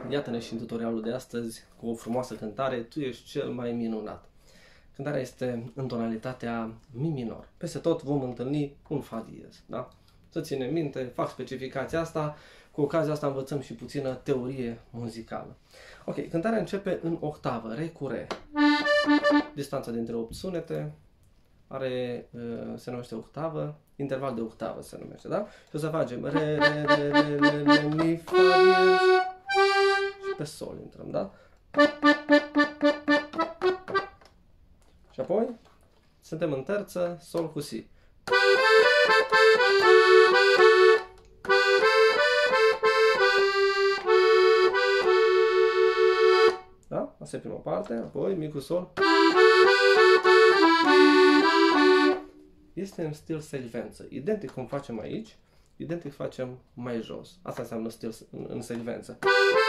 Iată-ne și în tutorialul de astăzi cu o frumoasă cântare, Tu ești cel mai minunat. Cântarea este în tonalitatea mi minor. Peste tot vom întâlni un fa diez, da? Să ținem minte, fac specificația asta, cu ocazia asta învățăm și puțină teorie muzicală. Ok, cântarea începe în octavă, re cu re. Distanța dintre 8 sunete se numește octavă, interval de octavă se numește, da? Și o să facem re, re, re, re, re, re, mi, fa diez și pe sol intrăm, da? Și apoi suntem în terță, sol cu si. Da? Asta e prima parte, apoi mi cu sol. Este în stil secvență. Identic cum facem aici, identic facem mai jos. Asta înseamnă stil în secvență.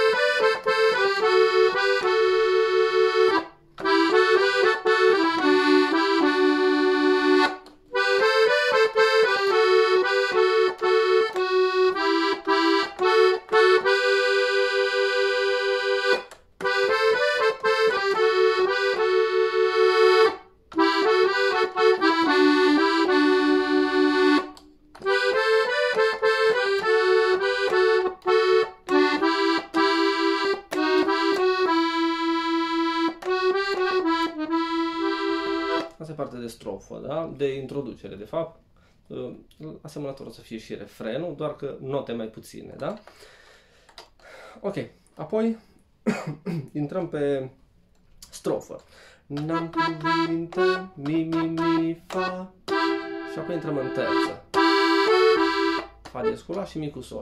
Asta e partea de strofă, da? De introducere, de fapt. Asemănător o să fie și refrenul, doar că note mai puține, da? Ok, apoi intrăm pe strofă. N-am cuvinte, mi, mi, mi, fa. Și apoi intrăm în terță. Fa diez cu la și mi cu sol.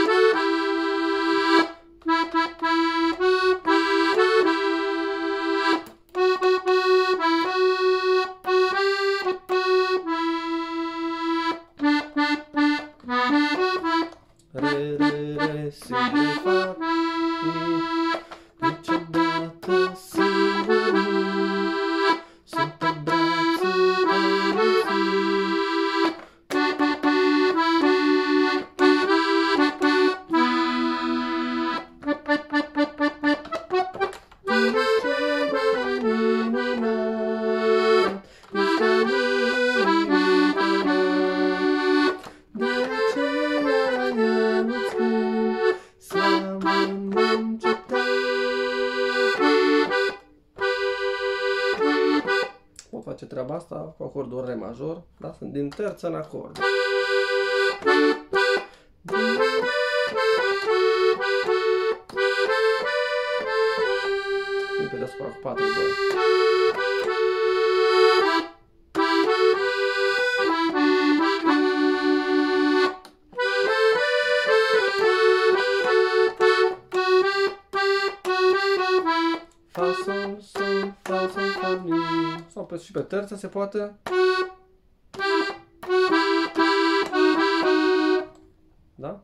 Re, re, re, si, re, fa, mi. Niciodată singur nu sunt pe brațul pot face treaba asta cu acordul re major, da? Sunt din terță în acord. Vin pe deasupra cu 4, 2. Fa, sol, sol, fa, sol, fa, mi. Sau și pe terță se poate. Da?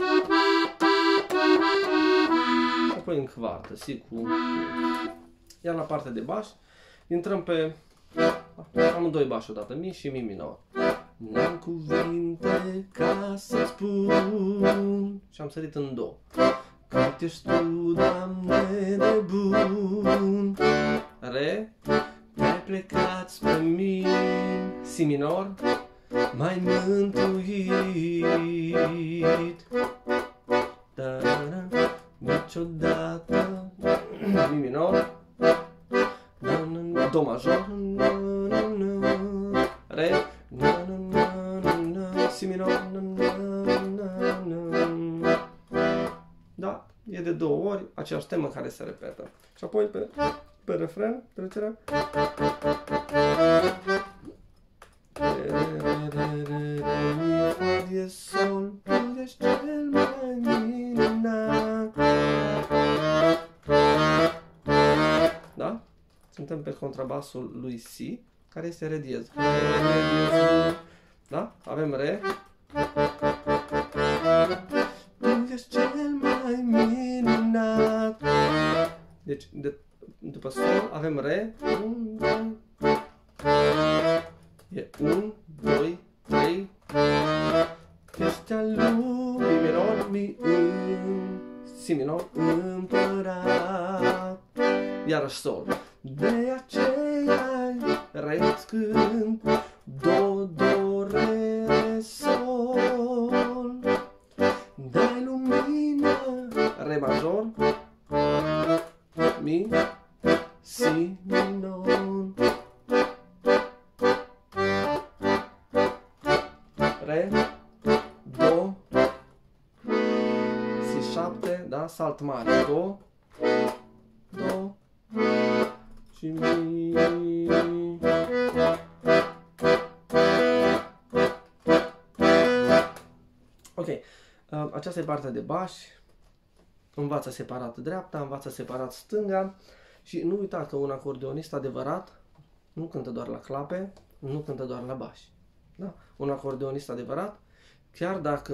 Și apoi în quartă, si cu mi. Iar la partea de baș, intrăm pe amândoi bași odată, mi și mi minor. N-am cuvinte ca să spun. Și am sărit în do. Cât ești tu, Doamne, de bun. Re, te-ai plecat spre mine. Si minor, m-ai mântuit. Da-da, niciodată. Mi minor, do major, re, si minor, da, e de două ori aceeași temă care se repetă. Și apoi pe refren, trecerea. Re, re, re, re, re, mi, fa diez, sol, tu ești cel mai minunat. Da? Suntem pe contrabasul lui Si, care este re diez. Da? Avem re. Tu ești cel mai minunat. Deci, după sol avem re. E 1, 2, 3. Ești al lui, mi minor, mi, si minor, iarăși sol. De aceea re-ți cânt, do, do, re, re, sol. Dai lumină, re major, mi, si minor. Re, do, si 7, da? Salt mare, do, do și mi. Ok, aceasta e partea de bași. Învață separat dreapta, învață separat stânga și nu uita că un acordeonist adevărat nu cântă doar la clape, nu cântă doar la bași. Da? Un acordeonist adevărat, chiar dacă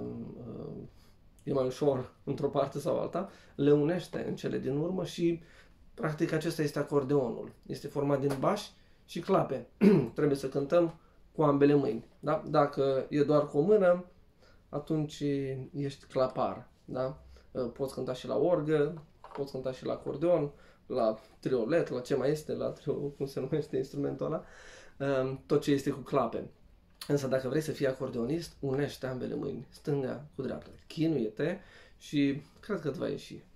e mai ușor într-o parte sau alta, le unește în cele din urmă și practic acesta este acordeonul. Este format din bași și clape. Trebuie să cântăm cu ambele mâini. Da? Dacă e doar cu o mână, atunci ești clapar. Da? Poți cânta și la orgă, poți cânta și la acordeon, la triolet, la ce mai este, la trio, cum se numește instrumentul ăla, tot ce este cu clape. Însă dacă vrei să fii acordeonist, unește ambele mâini, stânga cu dreapta. Chinuie-te și cred că îți va ieși.